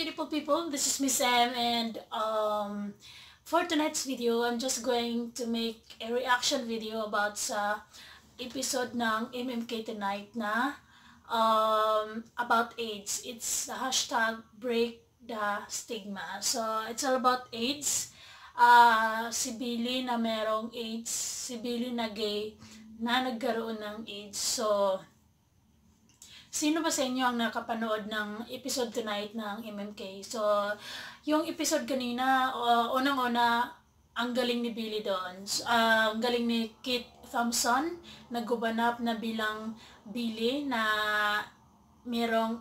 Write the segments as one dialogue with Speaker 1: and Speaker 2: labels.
Speaker 1: beautiful people, this is Miss M, and for tonight's video, I'm just going to make a reaction video about sa episode ng MMK tonight na about AIDS. It's the hashtag break the stigma. So it's all about AIDS. Si Billy na merong AIDS, si Billy na gay na nagkaroon ng AIDS. So sino ba sa inyo ang nakapanood ng episode tonight ng MMK? So, yung episode kanina, unang-una, ang galing ni Billy doon. Ang galing ni Kit Thompson, naggubanap na bilang Billy na merong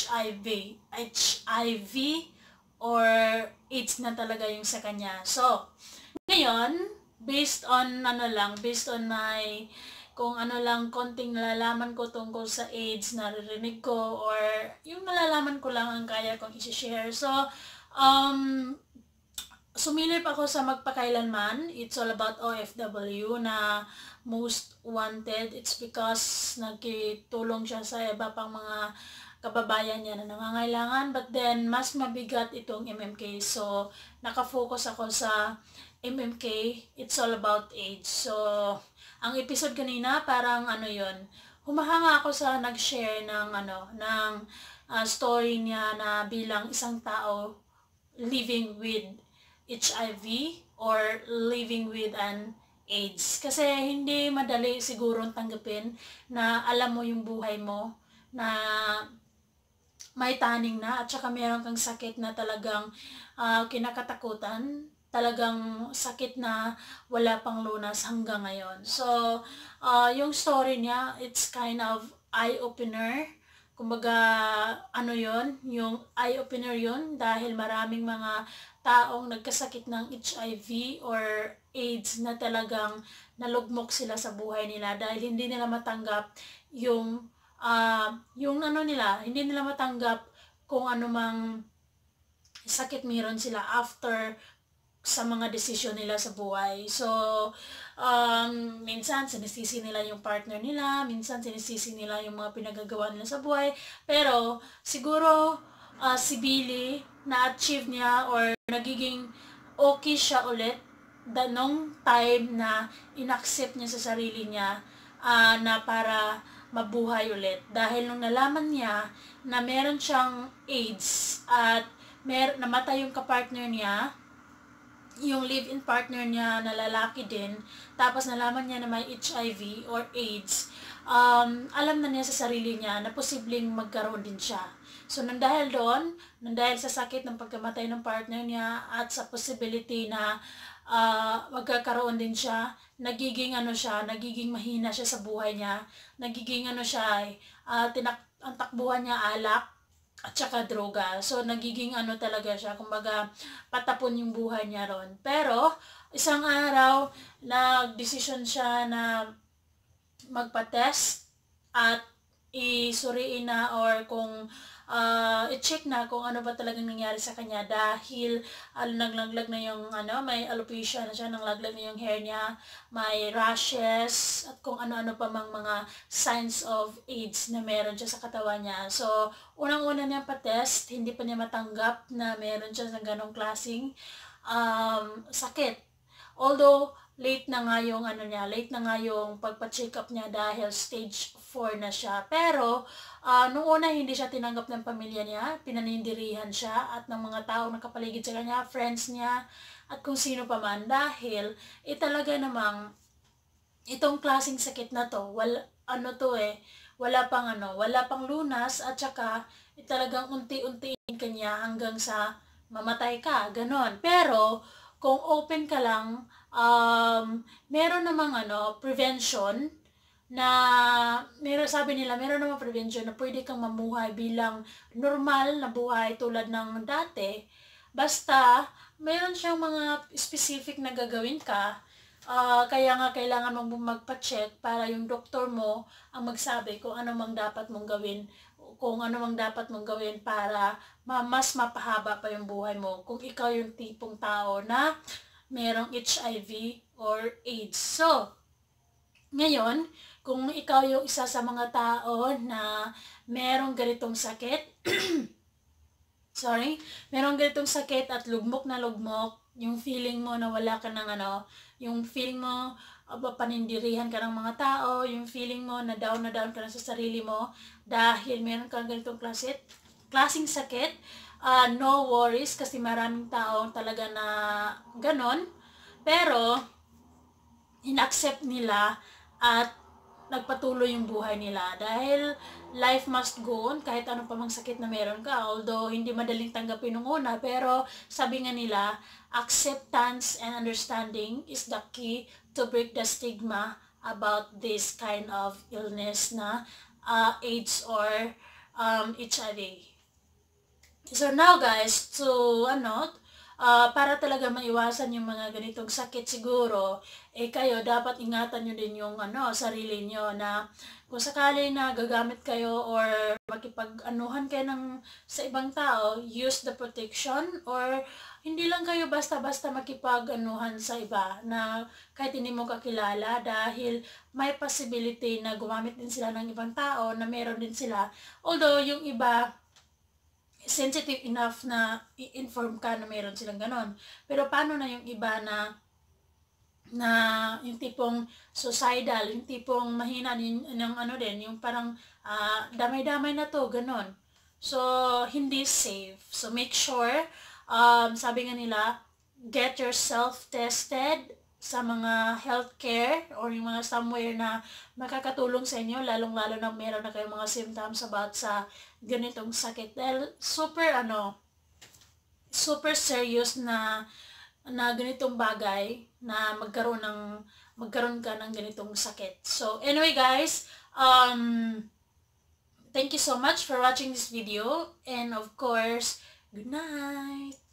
Speaker 1: HIV or AIDS na talaga yung sa kanya. So, ngayon, based on my kung ano lang konting nalalaman ko tungkol sa AIDS, naririnig ko, or yung nalalaman ko lang ang kaya kong i-share. So, sumilip ako sa Magpakailanman. It's all about OFW na most wanted. It's because nagtulong siya sa iba pang mga kababayan niya na nangangailangan. But then, mas mabigat itong MMK. So, nakafocus ako sa MMK. It's all about AIDS. So, ang episode kanina parang humahanga ako sa nag-share ng story niya na bilang isang tao living with HIV or living with an AIDS. Kasi hindi madali siguro tanggapin na alam mo yung buhay mo na may taning na at saka meron kang sakit na talagang kinakatakutan, talagang sakit na wala pang lunas hanggang ngayon. So, yung story niya, it's kind of eye-opener. Kumbaga, yung eye-opener yun dahil maraming mga taong nagkasakit ng HIV or AIDS na talagang nalugmok sila sa buhay nila dahil hindi nila matanggap hindi nila matanggap kung anumang sakit meron sila after sa mga desisyon nila sa buhay. So, minsan sinisisi nila yung partner nila, minsan sinisisi nila yung mga pinagagawa nila sa buhay. Pero, siguro, si Billy, na-achieve niya or nagiging okay siya ulit nung time na inaccept niya sa sarili niya na para mabuhay ulit. Dahil nung nalaman niya na meron siyang AIDS at namatay yung kapartner niya, yung live-in partner niya na lalaki din, tapos nalaman niya na may HIV or AIDS, alam na niya sa sarili niya na posibleng magkaroon din siya. So, dahil sa sakit ng pagkamatay ng partner niya at sa possibility na magkakaroon din siya, nagiging mahina siya sa buhay niya, nagiging ang takbuhan niya alak, at saka droga. So, nagiging talaga siya, kumbaga, patapon yung buhay niya ron. Pero, isang araw, nag-decision siya na magpa-test at isuriin na or kung i-check na kung ano ba talagang nangyari sa kanya dahil naglaglag na yung may alopecia na siya, naglaglag na yung hair niya, may rashes at kung ano-ano pa mang mga signs of AIDS na meron siya sa katawan niya. So, unang-una niya pa-test, hindi pa niya matanggap na meron siya sa ganong klaseng sakit. Although, late na nga yung pagpa-check up niya dahil stage 4 na siya. Pero, nung una hindi siya tinanggap ng pamilya niya, pinanindirihan siya at ng mga taong nakapaligid sa kanya, friends niya, at kung sino pa man. Dahil, talaga namang, itong klaseng sakit na to, wala pang lunas at saka, talagang unti-untiin kanya hanggang sa mamatay ka, ganon. Pero, kung open ka lang, meron namang prevention na sabi nila meron namang prevention na pwede kang mamuhay bilang normal na buhay tulad ng dati. Basta meron siyang mga specific na gagawin ka. Kaya nga kailangan mong magpa-check para yung doktor mo ang magsabi kung ano mang dapat mong gawin para mas mapahaba pa yung buhay mo kung ikaw yung tipong tao na merong HIV or AIDS. So, ngayon, kung ikaw yung isa sa mga tao na merong ganitong sakit, sorry, merong ganitong sakit at lugmok na lugmok, yung feeling mo na wala ka ng ano, yung feeling mo panindirihan ka ng mga tao, yung feeling mo na down ka na sa sarili mo dahil meron kang ganitong klaseng sakit, no worries kasi maraming tao talaga na ganon. Pero, in-accept nila at nagpatuloy yung buhay nila dahil life must go on kahit ano pa mang sakit na meron ka, although hindi madaling tanggapin nung una, pero sabi nga nila, acceptance and understanding is the key to break the stigma about this kind of illness na AIDS or HIV. So now guys, para talaga maiwasan yung mga ganitong sakit siguro, kayo dapat ingatan nyo din yung sarili nyo na kung sakali na gagamit kayo or makipag-anuhan kayo sa ibang tao, use the protection or hindi lang kayo basta-basta makipag-anuhan sa iba na kahit hindi mo kakilala dahil may possibility na gumamit din sila ng ibang tao na meron din sila. Although yung iba, sensitive enough na i-inform ka na mayroon silang ganon. Pero paano na yung iba na yung tipong suicidal, yung tipong mahina din, yung parang damay-damay na to, ganon. So, hindi safe. So, make sure, sabi nga nila, get yourself tested sa mga healthcare or yung mga somewhere na makakatulong sa inyo, lalong-lalo na meron na kayong mga symptoms about sa ganitong sakit. Dahil super serious na ganitong bagay na magkaroon ka ng ganitong sakit. So, anyway guys, thank you so much for watching this video and of course, good night!